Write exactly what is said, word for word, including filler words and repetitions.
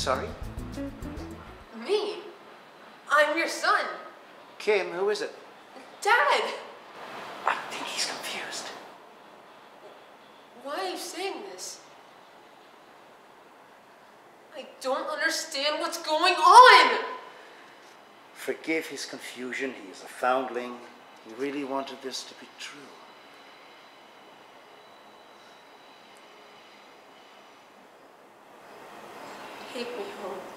sorry? Me? I'm your son. Kim, who is it? Dad! I think he's confused. Why are you saying this? I don't understand what's going on! Forgive his confusion. He is a foundling. He really wanted this to be true. Take me home.